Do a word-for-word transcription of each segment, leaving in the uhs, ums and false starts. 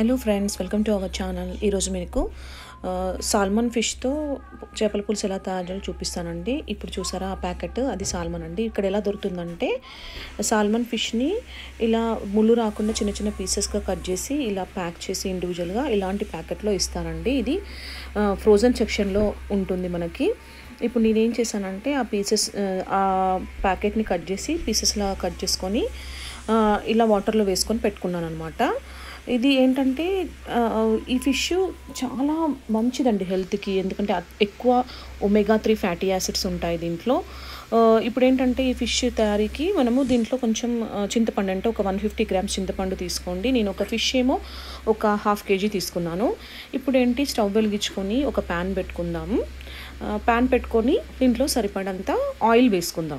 Hello friends, welcome to our channel. ఈరోజు మీకు salmon ఫిష్తో చేపల పులుసు ఎలా తయారు చేయాలో చూపిస్తానండి. ఇప్పుడు చూసారా ఆ ప్యాకెట్, అది సాల్మన్ అండి. ఇక్కడ ఎలా దొరుకుతుందంటే సాల్మన్ ఫిష్ని ఇలా ముళ్ళు రాకుండా చిన్న చిన్న పీసెస్గా కట్ చేసి ఇలా ప్యాక్ చేసి ఇండివిజువల్గా ఇలాంటి ప్యాకెట్లో ఇస్తానండి. ఇది ఫ్రోజన్ సెక్షన్లో ఉంటుంది మనకి. ఇప్పుడు నేనేం చేశానంటే ఆ పీసెస్ ఆ ప్యాకెట్ని కట్ చేసి పీసెస్లా కట్ చేసుకొని ఇలా వాటర్లో వేసుకొని పెట్టుకున్నాను అనమాట. ఇది ఏంటంటే ఈ ఫిష్ చాలా మంచిదండి హెల్త్కి, ఎందుకంటే ఎక్కువ ఒమేగా త్రీ ఫ్యాటీ యాసిడ్స్ ఉంటాయి దీంట్లో. ఇప్పుడు ఏంటంటే ఈ ఫిష్ తయారీకి మనము దీంట్లో కొంచెం చింతపండు, అంటే ఒక వన్ ఫిఫ్టీ గ్రామ్స్ చింతపండు తీసుకోండి. నేను ఒక ఫిష్ ఏమో ఒక హాఫ్ కేజీ తీసుకున్నాను. ఇప్పుడు ఏంటి, స్టవ్ వెలిగించుకొని ఒక ప్యాన్ పెట్టుకుందాము. ప్యాన్ పెట్టుకొని దీంట్లో సరిపడంత ఆయిల్ వేసుకుందాం.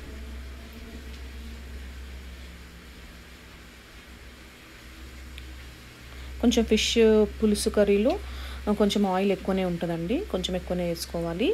కొంచెం ఫిష్ పులుసు కర్రీలో కొంచెం ఆయిల్ ఎక్కువనే ఉంటుందండి, కొంచెం ఎక్కువనే వేసుకోవాలి.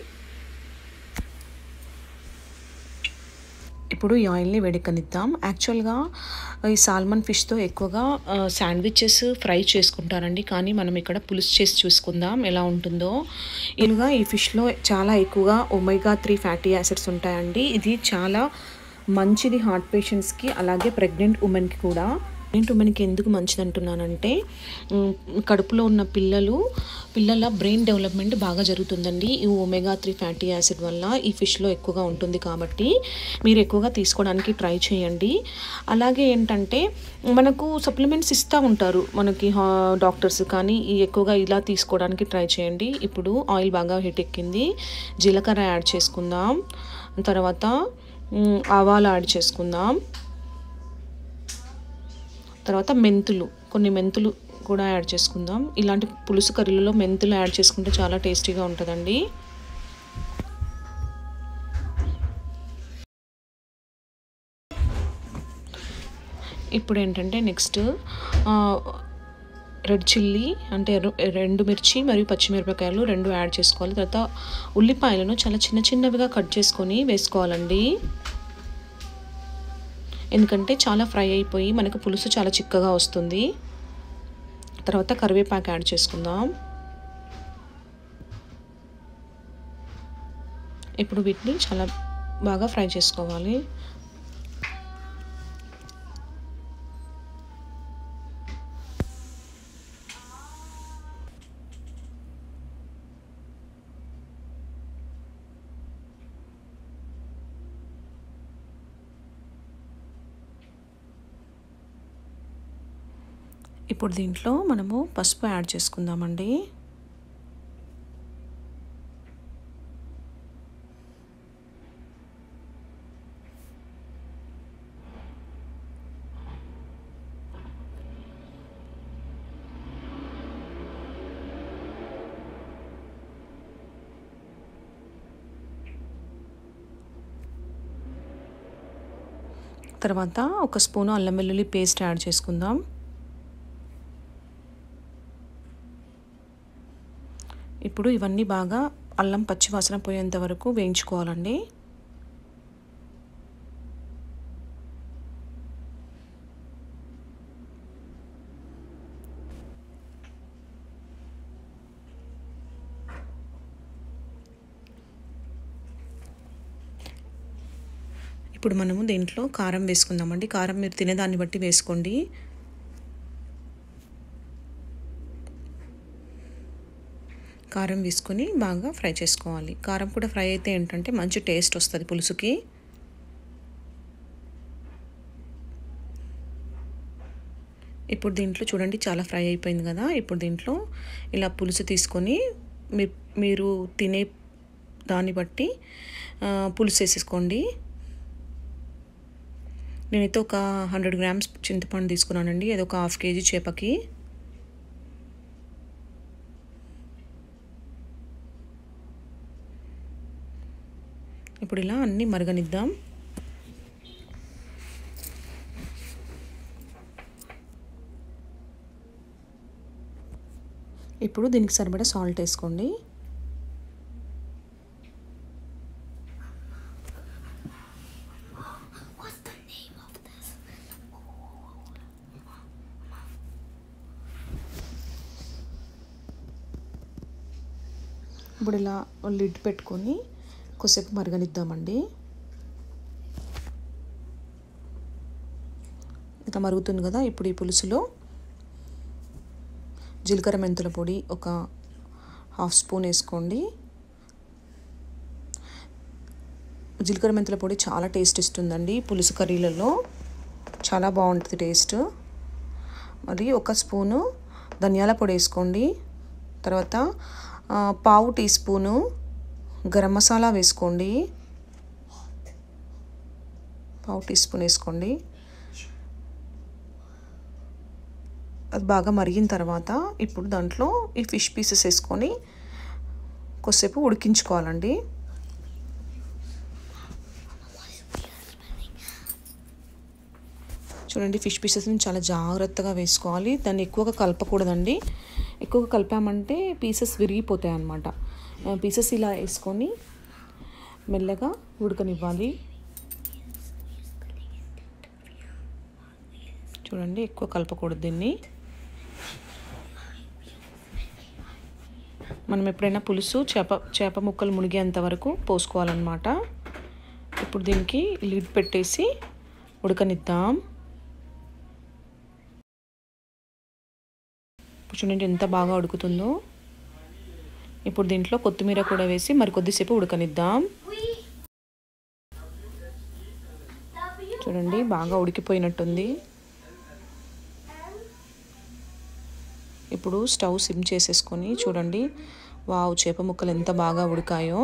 ఇప్పుడు ఈ ఆయిల్ని వేడెక్కనిద్దాం. యాక్చువల్గా ఈ సాల్మన్ ఫిష్తో ఎక్కువగా శాండ్విచెస్ ఫ్రై చేసుకుంటారండి, కానీ మనం ఇక్కడ పులుసు చేసి చూసుకుందాం ఎలా ఉంటుందో. ఇలాగా ఈ ఫిష్లో చాలా ఎక్కువగా ఒమేగా త్రీ ఫ్యాటీ యాసిడ్స్ ఉంటాయండి. ఇది చాలా మంచిది హార్ట్ పేషెంట్స్కి, అలాగే ప్రెగ్నెంట్ ఉమెన్కి కూడా. ప్రెగ్నెంట్ ఉమెన్కి ఎందుకు మంచిది అంటున్నానంటే, కడుపులో ఉన్న పిల్లలు పిల్లల బ్రెయిన్ డెవలప్మెంట్ బాగా జరుగుతుందండి ఈ ఒమేగా త్రీ ఫ్యాటీ యాసిడ్ వల్ల. ఈ ఫిష్లో ఎక్కువగా ఉంటుంది కాబట్టి మీరు ఎక్కువగా తీసుకోవడానికి ట్రై చేయండి. అలాగే ఏంటంటే మనకు సప్లిమెంట్స్ ఇస్తూ ఉంటారు మనకి డాక్టర్స్, కానీ ఈ ఎక్కువగా ఇలా తీసుకోవడానికి ట్రై చేయండి. ఇప్పుడు ఆయిల్ బాగా హీట్ ఎక్కింది, జీలకర్ర యాడ్ చేసుకుందాం, తర్వాత ఆవాలు యాడ్ చేసుకుందాం, తర్వాత మెంతులు, కొన్ని మెంతులు కూడా యాడ్ చేసుకుందాం. ఇలాంటి పులుసు కర్రీలలో మెంతులు యాడ్ చేసుకుంటే చాలా టేస్టీగా ఉంటుందండి. ఇప్పుడు ఏంటంటే నెక్స్ట్ రెడ్ చిల్లీ, అంటే రెండు మిర్చి మరియు పచ్చిమిరపకాయలు రెండు యాడ్ చేసుకోవాలి. తర్వాత ఉల్లిపాయలను చాలా చిన్న చిన్నవిగా కట్ చేసుకొని వేసుకోవాలండి, ఎందుకంటే చాలా ఫ్రై అయిపోయి మనకు పులుసు చాలా చిక్కగా వస్తుంది. తర్వాత కరివేపాకు యాడ్ చేసుకుందాం. ఇప్పుడు వీటిని చాలా బాగా ఫ్రై చేసుకోవాలి. ఇప్పుడు దీంట్లో మనము పసుపు యాడ్ చేసుకుందామండి. తర్వాత ఒక స్పూను అల్లం వెల్లుల్లి పేస్ట్ యాడ్ చేసుకుందాం. ఇప్పుడు ఇవన్నీ బాగా అల్లం పచ్చివాసన పోయేంత వరకు వేయించుకోవాలండి. ఇప్పుడు మనము దీంట్లో కారం వేసుకుందామండి. కారం మీరు తినేదాన్ని బట్టి వేసుకోండి. కారం వేసుకొని బాగా ఫ్రై చేసుకోవాలి. కారం కూడా ఫ్రై అయితే ఏంటంటే మంచి టేస్ట్ వస్తుంది పులుసుకి. ఇప్పుడు దీంట్లో చూడండి చాలా ఫ్రై అయిపోయింది కదా. ఇప్పుడు దీంట్లో ఇలా పులుసు తీసుకొని మీరు మీరు తినే దాన్ని బట్టి పులుసు వేసేసుకోండి. నేనైతే ఒక హండ్రెడ్ గ్రామ్స్ చింతపండు తీసుకున్నానండి, అది ఒక హాఫ్ కేజీ చేపకి. ఇప్పుడు ఇలా అన్నీ మరగనిద్దాం. ఇప్పుడు దీనికి సరిపడా సాల్ట్ వేసుకోండి. ఇప్పుడు ఇలా లిడ్ పెట్టుకొని కొద్దిసేపు మరగనిద్దామండి. ఇట్లా మరుగుతుంది కదా. ఇప్పుడు ఈ పులుసులో జీలకర్ర మెంతుల పొడి ఒక హాఫ్ స్పూన్ వేసుకోండి. జీలకర్ర మెంతుల పొడి చాలా టేస్ట్ ఇస్తుందండి పులుసు కర్రీలలో, చాలా బాగుంటుంది టేస్ట్. మరి ఒక స్పూను ధనియాల పొడి వేసుకోండి. తర్వాత పావు టీ స్పూను గరం మసాలా వేసుకోండి. పావు టీ స్పూన్ వేసుకోండి. అది బాగా మరిగిన తర్వాత ఇప్పుడు దాంట్లో ఈ ఫిష్ పీసెస్ వేసుకొని కొద్దిసేపు ఉడికించుకోవాలండి. చూడండి, ఫిష్ పీసెస్ని చాలా జాగ్రత్తగా వేసుకోవాలి. దాన్ని ఎక్కువగా కలపకూడదండి. ఎక్కువగా కలిపామంటే పీసెస్ విరిగిపోతాయి అన్నమాట. పీసెస్ ఇలా వేసుకొని మెల్లగా ఉడకనివ్వాలి. చూడండి, ఎక్కువ కలపకూడదు దీన్ని. మనం ఎప్పుడైనా పులుసు చేప చేప ముక్కలు మునిగేంత వరకు పోసుకోవాలన్నమాట. ఇప్పుడు దీనికి లిడ్ పెట్టేసి ఉడకనిద్దాం. చూడండి ఎంత బాగా ఉడుకుతుందో. ఇప్పుడు దీంట్లో కొత్తిమీర కూడా వేసి మరి కొద్దిసేపు ఉడకనిద్దాం. చూడండి, బాగా ఉడికిపోయినట్టుంది. ఇప్పుడు స్టవ్ సిమ్ చేసేసుకొని చూడండి, వావ్, చేప ముక్కలు ఎంత బాగా ఉడికాయో.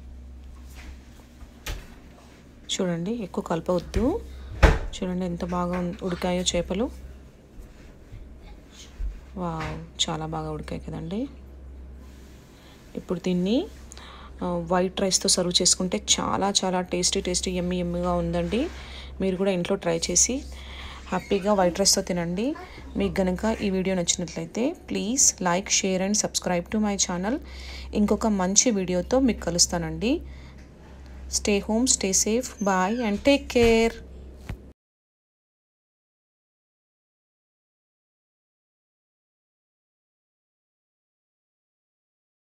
చూడండి, ఎక్కువ కలపవద్దు. చూడండి ఎంత బాగా ఉడికాయో చేపలు. వావ్, చాలా బాగా ఉడికాయి కదండి. ఇప్పుడు దీన్ని వైట్ రైస్తో సర్వ్ చేసుకుంటే చాలా చాలా టేస్టీ టేస్టీ ఎమ్మి ఎమ్మిగా ఉందండి. మీరు కూడా ఇంట్లో ట్రై చేసి హ్యాపీగా వైట్ రైస్తో తినండి. మీకు కనుక ఈ వీడియో నచ్చినట్లయితే please like, share and subscribe to my channel. ఇంకొక మంచి వీడియోతో మీకు కలుస్తానండి. Stay home, stay safe, bye and take care.